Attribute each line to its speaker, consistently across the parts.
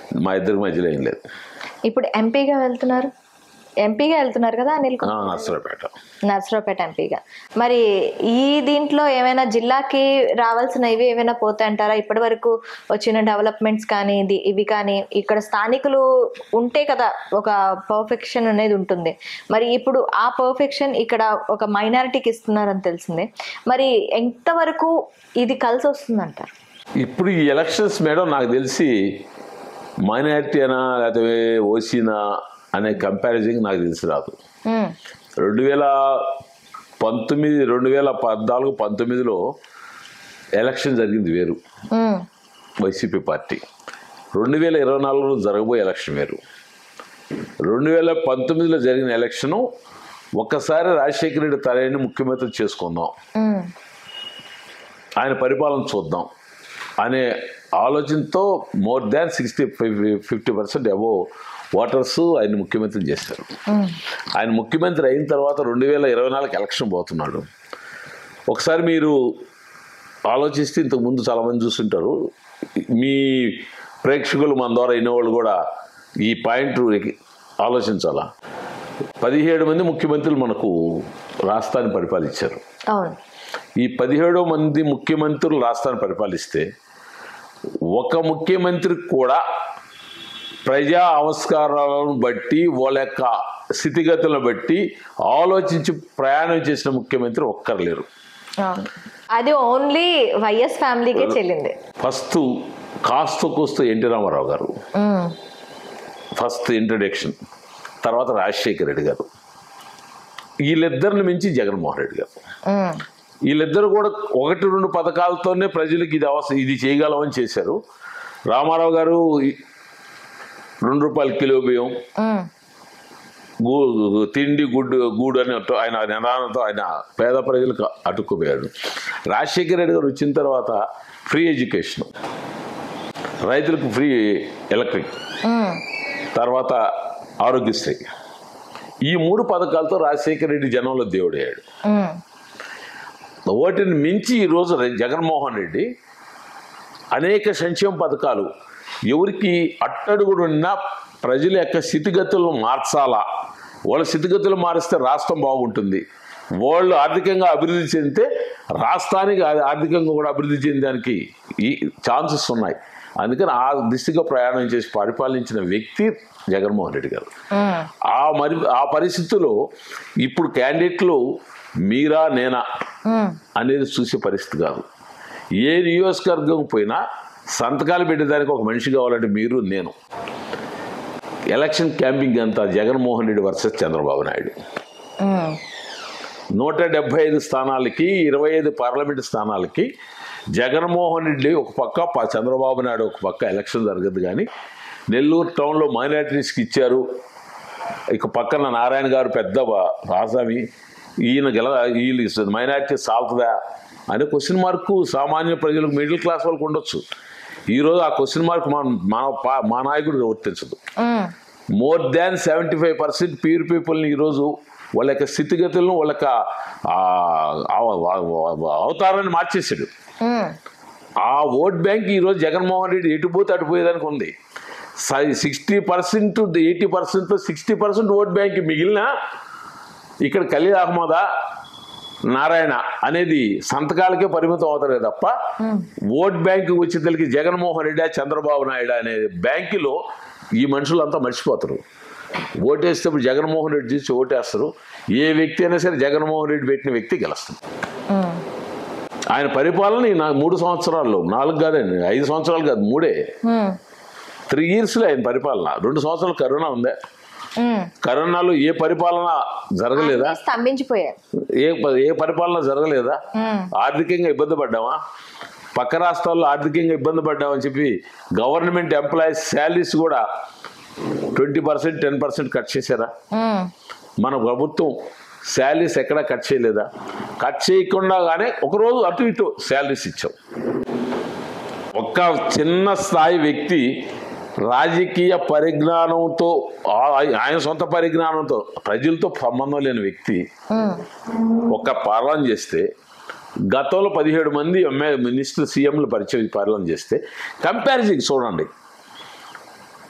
Speaker 1: మా ఇద్దరికి మధ్యలో ఏం లేదు.
Speaker 2: ఇప్పుడు ఎంపీగా వెళ్తున్నారు కదా అనిల్ కుమార్, నర్సరావుపేట ఎంపీగా. మరి ఈ దీంట్లో ఏమైనా జిల్లాకి రావాల్సినవి ఏమైనా పోతాయంటారా? ఇప్పటి వరకు వచ్చిన డెవలప్మెంట్స్ కానీ ఇవి కానీ ఇక్కడ స్థానికులు ఉంటే కదా ఒక పర్ఫెక్షన్ అనేది ఉంటుంది. మరి ఇప్పుడు ఆ పర్ఫెక్షన్ ఇక్కడ ఒక మైనారిటీకి ఇస్తున్నారని తెలిసిందే. మరి ఎంతవరకు ఇది కలిసి వస్తుందంటారు?
Speaker 1: ఇప్పుడు ఈ ఎలక్షన్స్ మేడం నాకు తెలిసి మైనారిటీ అనా లేకపోతే ఓసీనా అనే కంపారిజన్ నాకు తెలిసి రాదు. 2014-19 ఎలక్షన్ జరిగింది వేరు, వైసీపీ పార్టీ. 2024లో జరగబోయే ఎలక్షన్ వేరు. 2019లో జరిగిన ఎలక్షను ఒక్కసారి రాజశేఖర రెడ్డి తనని ముఖ్యమంత్రి చేసుకుందాం, ఆయన పరిపాలన చూద్దాం అనే ఆలోచనతో మోర్ దాన్ 50% అబోవ్ ఓటర్స్ ఆయన ముఖ్యమంత్రి చేశారు. ఆయన ముఖ్యమంత్రి అయిన తర్వాత 2024 ఎలక్షన్ పోతున్నాడు. ఒకసారి మీరు ఆలోచిస్తే ఇంతకుముందు చాలామంది చూస్తుంటారు, మీ ప్రేక్షకులు మన ద్వారా వినేవాళ్ళు కూడా ఈ పాయింట్ ఆలోచించాలా. 17 మంది ముఖ్యమంత్రులు మనకు రాష్ట్రాన్ని పరిపాలించారు. ఈ 17 మంది ముఖ్యమంత్రులు రాష్ట్రాన్ని పరిపాలిస్తే ఒక ముఖ్యమంత్రికి కూడా ప్రజా ఆవిష్కారాలను బట్టి వాళ్ళ యొక్క స్థితిగతులను బట్టి ఆలోచించి ప్రయాణం చేసిన ముఖ్యమంత్రి ఒక్కరు లేరు.
Speaker 2: అది ఓన్లీ వైఎస్ ఫ్యామిలీకే చెల్లింది.
Speaker 1: ఫస్ట్ కూస్తూ ఎన్టీ రామారావు గారు ఫస్ట్ ఇంట్రడక్షన్, తర్వాత రాజశేఖర రెడ్డి గారు, వీళ్ళిద్దరిని మించి జగన్మోహన్ రెడ్డి గారు. వీళ్ళిద్దరు కూడా 1-2 పథకాలతోనే ప్రజలకు ఇది చేయగలమని చేశారు. రామారావు గారు ₹2 కిలో బియ్యం, తిండి గూడు అని ఆయన నినాదంతో ఆయన పేద ప్రజలకు అటుక్కుపోయాడు. రాజశేఖర రెడ్డి గారు వచ్చిన తర్వాత ఫ్రీ ఎడ్యుకేషన్, రైతులకు ఫ్రీ ఎలక్ట్రిక్, తర్వాత ఆరోగ్యశ్రీ, ఈ 3 పథకాలతో రాజశేఖర రెడ్డి జనంలో దేవుడయ్యాడు. వాటిని మించి ఈరోజు జగన్మోహన్ రెడ్డి అనేక సంక్షేమ పథకాలు ఎవరికి అట్టడుగుడున్న ప్రజల యొక్క స్థితిగతులను మార్చాలా, వాళ్ళ స్థితిగతులు మారిస్తే రాష్ట్రం బాగుంటుంది, వాళ్ళు ఆర్థికంగా అభివృద్ధి చెందితే రాష్ట్రానికి ఆర్థికంగా కూడా అభివృద్ధి చెందడానికి ఈ ఛాన్సెస్ ఉన్నాయి. అందుకని ఆ దిశగా ప్రయాణం చేసి పరిపాలించిన వ్యక్తి జగన్మోహన్ రెడ్డి గారు. ఆ పరిస్థితుల్లో ఇప్పుడు క్యాండిడేట్లు మీరా నేనా అనేది చూసే పరిస్థితి కాదు. ఏ నియోజకవర్గం పోయినా సంతకాలు పెట్టేదానికి ఒక మనిషి కావాలంటే మీరు నేను. ఎలక్షన్ క్యాంపింగ్ అంతా జగన్మోహన్ రెడ్డి వర్సెస్ చంద్రబాబు నాయుడు. 175 స్థానాలకి 25 పార్లమెంటు స్థానాలకి జగన్మోహన్ రెడ్డి ఒక పక్క, చంద్రబాబు నాయుడు ఒక పక్క ఎలక్షన్ జరగదు. కానీ నెల్లూరు టౌన్లో మైనారిటీస్కి ఇచ్చారు, ఇక పక్కన నారాయణ గారు పెద్ద రాజామి, వీళ్ళు మైనారిటీ సాల్తుందా అనే క్వశ్చన్ మార్కు సామాన్య ప్రజలకు, మిడిల్ క్లాస్ వాళ్ళకు ఉండొచ్చు. ఈరోజు ఆ క్వశ్చన్ మార్క్ మా నాయకుడు వర్తించదు. మోర్ దాన్ 75% ప్యూర్ పీపుల్ని ఈరోజు వాళ్ళ యొక్క స్థితిగతులను, వాళ్ళ యొక్క అవతారాన్ని మార్చేసాడు. ఆ ఓట్ బ్యాంక్ ఈరోజు జగన్మోహన్ రెడ్డి ఎటుపోతే అటుపోయేదానికి ఉంది. 60% 80%, 60% ఓట్ బ్యాంక్ మిగిలిన ఇక్కడ ఖలీల్ అహ్మదా, నారాయణ అనేది సంతకాలకే పరిమితం అవుతారే తప్ప ఓట్ బ్యాంకు వచ్చేసరికి జగన్మోహన్ రెడ్డి, చంద్రబాబు నాయుడు అనే బ్యాంకులో ఈ మనుషులంతా మర్చిపోతారు. ఓటేసేటప్పుడు జగన్మోహన్ రెడ్డి చూసి ఓటేస్తారు. ఏ వ్యక్తి అయినా సరే జగన్మోహన్ రెడ్డి పెట్టిన వ్యక్తి గెలుస్తుంది. ఆయన పరిపాలన 3 సంవత్సరాల్లో, 4 కాదండి, 5 సంవత్సరాలు కాదు, 3 ఇయర్స్లో ఆయన పరిపాలన. 2 సంవత్సరాలు కరోనా ఉందే, కరోనాలో ఏ పరిపాలన జరగలేదా?
Speaker 2: స్తంభించిపోయారు.
Speaker 1: ఏ పరిపాలన జరగలేదా? ఆర్థికంగా ఇబ్బంది పడ్డామా? పక్క రాష్ట్రాల్లో ఆర్థికంగా ఇబ్బంది పడ్డామని చెప్పి గవర్నమెంట్ ఎంప్లాయీస్ శాలరీస్ కూడా 20%, 10% కట్ చేశారా? మన ప్రభుత్వం శాలరీస్ ఎక్కడా కట్ చేయలేదా? కట్ చేయకుండానే ఒకరోజు అటు ఇటు శాలరీస్ ఇచ్చాం. ఒక్క చిన్న స్థాయి వ్యక్తి రాజకీయ పరిజ్ఞానంతో, ఆయన సొంత పరిజ్ఞానంతో, ప్రజలతో సంబంధం లేని వ్యక్తి ఒక పాలన చేస్తే, గతంలో 17 మంది మినిస్టర్, సీఎంలు పరిచయం పాలన చేస్తే కంపారిజన్ చూడండి.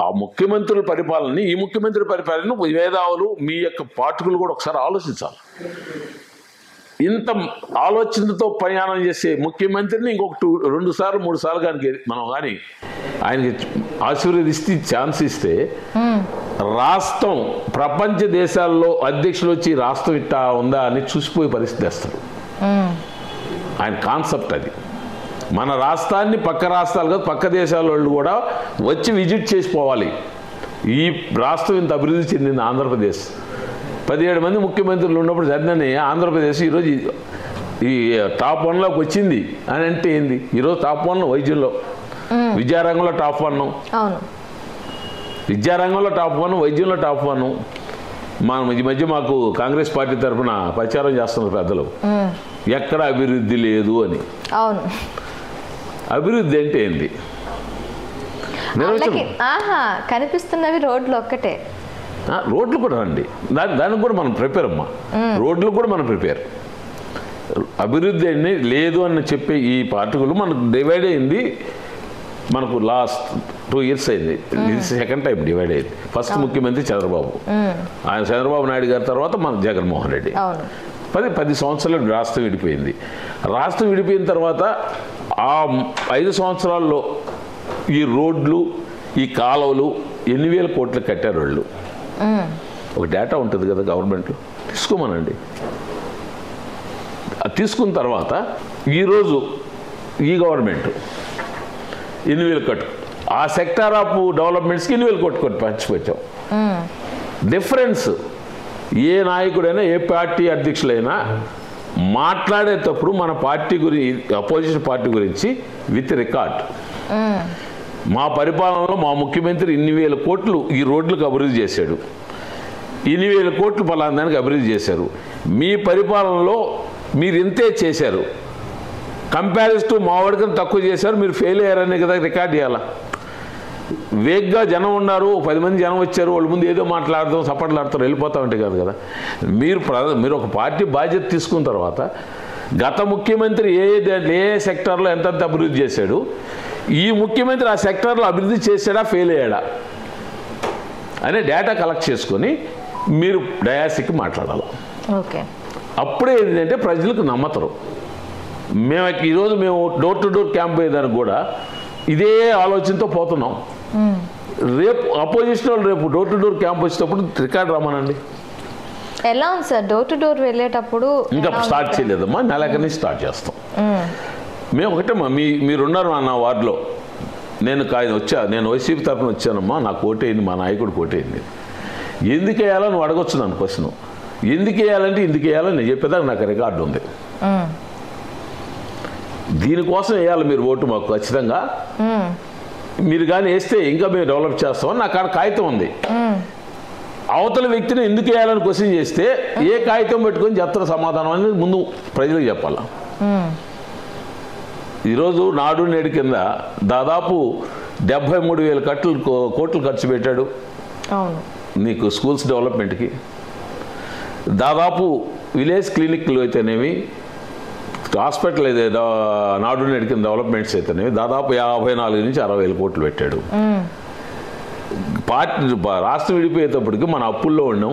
Speaker 1: ఆ ముఖ్యమంత్రుల పరిపాలనని ఈ ముఖ్యమంత్రి పరిపాలన మేధావులు మీ యొక్క పాఠకులు కూడా ఒకసారి ఆలోచించాలి. ఇంత ఆలోచనతో ప్రయాణం చేసే ముఖ్యమంత్రిని ఇంకొక 2 సార్లు 3 సార్లు కానీ మనం కానీ ఆయనకి ఆశీర్వదిస్తే ఛాన్స్ ఇస్తే రాష్ట్రం ప్రపంచ దేశాల్లో అధ్యక్షులు వచ్చి రాష్ట్రం ఇట్టా ఉందా అని చూసిపోయే పరిస్థితి తెస్తారు. ఆయన కాన్సెప్ట్ అది. మన రాష్ట్రాన్ని పక్క రాష్ట్రాలు కాదు పక్క దేశాల వాళ్ళు కూడా వచ్చి విజిట్ చేసిపోవాలి. ఈ రాష్ట్రం ఇంత అభివృద్ధి చెందింది ఆంధ్రప్రదేశ్. 17 మంది ముఖ్యమంత్రులు ఉన్నప్పుడు జరిగినని ఆంధ్రప్రదేశ్ ఈరోజు ఈ టాప్ 1లోకి వచ్చింది అని అంటే ఏంది? ఈరోజు టాప్ 1 వైద్యంలో, విద్యారంగంలో టాప్ 1, విద్యారంగంలో టాప్ 1, వైద్యంలో టాప్ 1. ఈ మధ్య మాకు కాంగ్రెస్ పార్టీ తరఫున ప్రచారం చేస్తున్నారు పెద్దలు, ఎక్కడ అభివృద్ధి లేదు అని. అభివృద్ధి అంటే ఏంటి?
Speaker 2: కనిపిస్తున్నవి రోడ్లు ఒక్కటే.
Speaker 1: రోడ్లు కూడా రండి, దానికి కూడా మనం ప్రిపేర్ అమ్మా. రోడ్లు కూడా మనం ప్రిపేర్. అభివృద్ధి అని లేదు అని చెప్పే ఈ పార్టీలు మనకు డివైడ్ అయింది. మనకు లాస్ట్ 2 years అయింది. ఇది సెకండ్ టైం డివైడ్ అయింది. ఫస్ట్ ముఖ్యమంత్రి చంద్రబాబు, ఆయన చంద్రబాబు నాయుడు గారి తర్వాత మన జగన్మోహన్ రెడ్డి. 10 సంవత్సరాలు రాష్ట్రం విడిపోయింది. రాష్ట్రం విడిపోయిన తర్వాత ఆ 5 సంవత్సరాల్లో ఈ రోడ్లు, ఈ కాలువలు ఎన్ని వేల కోట్లు కట్టారు వాళ్ళు. ఒక డేటా ఉంటుంది కదా గవర్నమెంట్లో, తీసుకోమనండి. తీసుకున్న తర్వాత ఈరోజు ఈ గవర్నమెంట్ ఎన్ని వేలు కట్టు, ఆ సెక్టార్ ఆఫ్ డెవలప్మెంట్స్కి ఎన్ని వేలు కొట్టుకొని పంచిపెట్టాం. డిఫరెన్స్ ఏ నాయకుడైనా ఏ పార్టీ అధ్యక్షులైనా మాట్లాడేటప్పుడు మన పార్టీ గురించి, అపోజిషన్ పార్టీ గురించి విత్ రికార్డ్, మా పరిపాలనలో మా ముఖ్యమంత్రి ఇన్ని వేల కోట్లు ఈ రోడ్లకు అభివృద్ధి చేశాడు, ఇన్ని వేల కోట్లు పలానానికి అభివృద్ధి చేశారు, మీ పరిపాలనలో మీరు ఇంతే చేశారు, కంపారిజన్ టు మా వాడికని తక్కువ చేశారు, మీరు ఫెయిల్ అయ్యారనే కదా రికార్డ్ చేయాలా. వేగ్గా జనం ఉన్నారు, 10 మంది జనం వచ్చారు, వాళ్ళ ముందు ఏదో మాట్లాడతాం, సపట్లాడతారు, వెళ్ళిపోతా ఉంటే కాదు కదా. మీరు ఒక పార్టీ బాధ్యత తీసుకున్న తర్వాత గత ముఖ్యమంత్రి ఏ సెక్టార్లో ఎంతంత అభివృద్ధి చేశాడు, ఈ ముఖ్యమంత్రి ఆ సెక్టార్లో అభివృద్ధి చేశాడా ఫెయిల్ అయ్యాడా అనే డేటా కలెక్ట్ చేసుకొని మీరు డయాసిక్కి మాట్లాడాలి. అప్పుడే ఏంటంటే ప్రజలకు నమ్మతారు. ఈరోజు మేము డోర్ టు డోర్ క్యాంప్ అయ్యేదానికి కూడా ఇదే ఆలోచనతో పోతున్నాం. రేపు అపోజిషన్ వాళ్ళు రేపు డోర్ టు డోర్ క్యాంప్ వచ్చేటప్పుడు రికార్డ్ రమ్మనండి.
Speaker 2: ఎలా ఉంది సార్ డోర్ టు డోర్ వెళ్ళేటప్పుడు?
Speaker 1: ఇంకా స్టార్ట్ చేయలేదమ్మా, నెలకి నుంచి స్టార్ట్ చేస్తాం. మేము ఒకటేమ్మా, మీరున్నారు నా వార్డులో, నేను వైసీపీ తరఫున వచ్చానమ్మా, నాకు ఓటేయింది, మా నాయకుడికి ఓటేయింది, ఎందుకు వేయాలో నువ్వు అడగొచ్చు నన్ను క్వశ్చన్. ఎందుకు వేయాలంటే ఎందుకు వేయాలని నేను చెప్పేదానికి నాకు రికార్డు ఉంది. దీనికోసం వేయాలి మీరు ఓటు మాకు ఖచ్చితంగా. మీరు కానీ వేస్తే ఇంకా మేము డెవలప్ చేస్తామని నాకు అక్కడ కాగితం ఉంది. అవతల వ్యక్తిని ఎందుకు వేయాలని క్వశ్చన్ చేస్తే ఏ కాగితం పెట్టుకొని చెప్తారు సమాధానం అనేది ముందు ప్రజలకు చెప్పాల. ఈరోజు నాడు నేడు కింద దాదాపు 73,000 కోట్లు ఖర్చు పెట్టాడు నీకు స్కూల్స్ డెవలప్మెంట్కి. దాదాపు విలేజ్ క్లినిక్లు అయితేనేవి, హాస్పిటల్ అయితే నాడు నేడు కింద డెవలప్మెంట్స్ అయితేనేవి దాదాపు 54 నుంచి 60,000 కోట్లు పెట్టాడు. రాష్ట్రం విడిపోయేటప్పటికి మన అప్పుల్లో ఉన్నాం.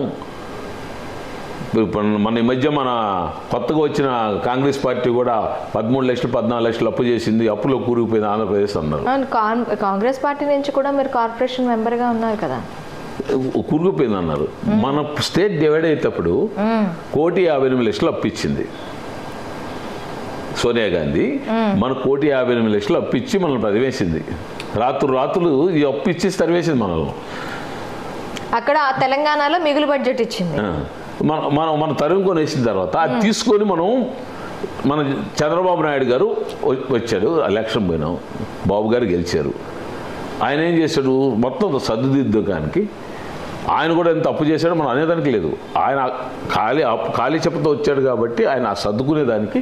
Speaker 1: మన ఈ మధ్య మన కొత్తగా వచ్చిన కాంగ్రెస్ పార్టీ కూడా 13 లక్షలు 14 లక్షలు అప్పు చేసింది, అప్పులో కూరుకుపోయింది ఆంధ్రప్రదేశ్ అన్నారు.
Speaker 2: కాంగ్రెస్ పార్టీ నుంచి కూడా మీరు కార్పొరేషన్ మెంబర్గా ఉన్నారు కదా,
Speaker 1: కూరుకుపోయింది అన్నారు. మన స్టేట్ డివైడ్ అయ్యేటప్పుడు 1,58,00,000 అప్పు ఇచ్చింది సోనియా గాంధీ. మన 1,58,00,000 అప్పు ఇచ్చి మనల్ని తరివేసింది. రాత్రులు ఈ అప్పు ఇచ్చి తరివేసింది మనల్ని.
Speaker 2: అక్కడ తెలంగాణలో మిగులు బడ్జెట్ ఇచ్చింది.
Speaker 1: మన తరుముకొని వేసిన తర్వాత అది తీసుకొని మన చంద్రబాబు నాయుడు గారు వచ్చాడు, ఎలక్షన్ పోయినాం, బాబు గారు గెలిచారు. ఆయన ఏం చేశాడు, మొత్తం సర్దుదిద్దడానికి ఆయన కూడా ఎంత అప్పు చేశాడో మనం అనేదానికి లేదు. ఆయన ఖాళీ చెప్పతో వచ్చాడు కాబట్టి ఆయన సర్దుకునేదానికి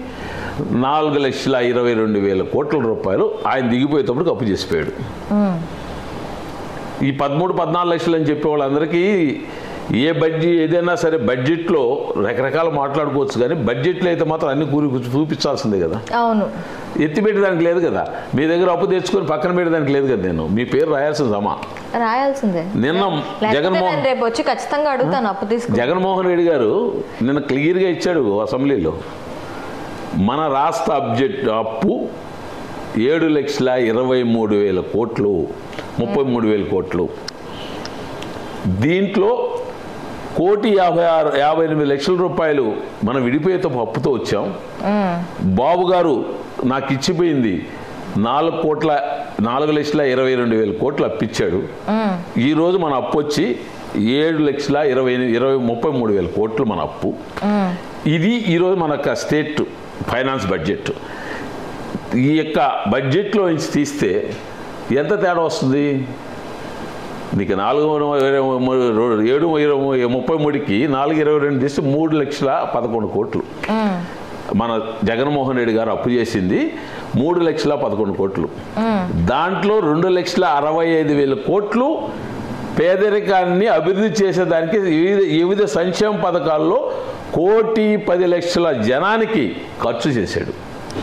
Speaker 1: 4,22,000 కోట్ల రూపాయలు ఆయన దిగిపోయేటప్పుడు అప్పు చేసిపోయాడు. ఈ 13-14 లక్షలు అని చెప్పే వాళ్ళందరికీ ఏదైనా సరే బడ్జెట్లో రకరకాలు మాట్లాడుకోవచ్చు, కానీ బడ్జెట్లో అయితే మాత్రం అన్ని చూపించాల్సిందే కదా.
Speaker 2: అవును,
Speaker 1: ఎత్తి పెట్టేదానికి లేదు కదా. మీ దగ్గర అప్పు తెచ్చుకొని పక్కన పెట్టేదానికి లేదు కదా. నేను మీ పేరు రాయాల్సిన సమా
Speaker 2: రాయాల్సిందే.
Speaker 1: నిన్న జగన్మోహన్
Speaker 2: రేపు వచ్చి ఖచ్చితంగా అడుగుతాను అప్పు తీసుకు.
Speaker 1: జగన్మోహన్ రెడ్డి గారు నిన్న క్లియర్గా ఇచ్చాడు అసెంబ్లీలో, మన రాష్ట్ర అప్పు 7,23,000 కోట్లు, 33,000 కోట్లు. దీంట్లో 1,58,00,000 రూపాయలు మనం విడిపోయేతో అప్పుతో వచ్చాం. బాబు గారు నాకు ఇచ్చిపోయింది 4,22,000 కోట్లు అప్పిచ్చాడు. ఈరోజు మన అప్పు వచ్చి 7,33,000 కోట్లు మన అప్పు. ఇది ఈరోజు మన స్టేట్ ఫైనాన్స్ బడ్జెట్. ఈ యొక్క బడ్జెట్లో నుంచి తీస్తే ఎంత తేడా వస్తుంది? నీకు 7,33కి 4,22 తీస్తే 3,11,000 కోట్లు. మన జగన్మోహన్ రెడ్డి గారు అప్పు చేసింది 3,11,000 కోట్లు. దాంట్లో 2,65,000 కోట్లు పేదరికాన్ని అభివృద్ధి చేసేదానికి వివిధ సంక్షేమ పథకాల్లో 1,10,00,000 జనానికి ఖర్చు చేశాడు.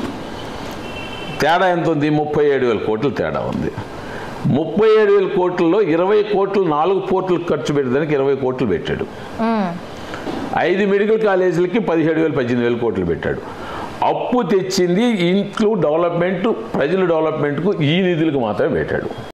Speaker 1: తేడా ఎంత ఉంది? 37,000 కోట్లు తేడా ఉంది. 37,000 కోట్లలో 20 కోట్లు 4 పోర్టులకు ఖర్చు పెట్టడానికి 20 కోట్లు పెట్టాడు. 5 మెడికల్ కాలేజీలకి 17,000 18,000 కోట్లు పెట్టాడు. అప్పు తెచ్చింది ఇంట్లో డెవలప్మెంట్, ప్రజల డెవలప్మెంట్కు ఈ నిధులకు మాత్రమే పెట్టాడు.